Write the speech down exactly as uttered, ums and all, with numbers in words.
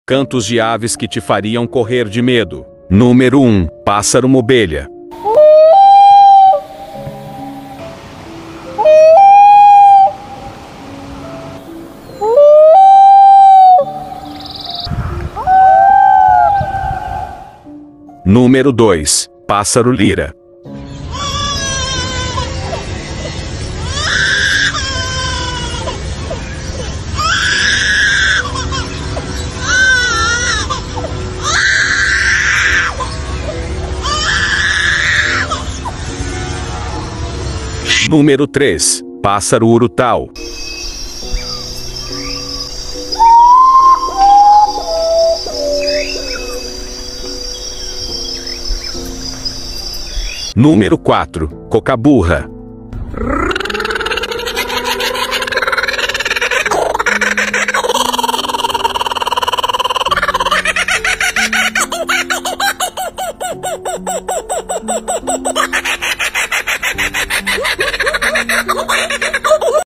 Cantos de aves que te fariam correr de medo. Número um. Pássaro mobelha. Número dois. Pássaro lira. Número três. Pássaro urutau. Número quatro. Cocaburra.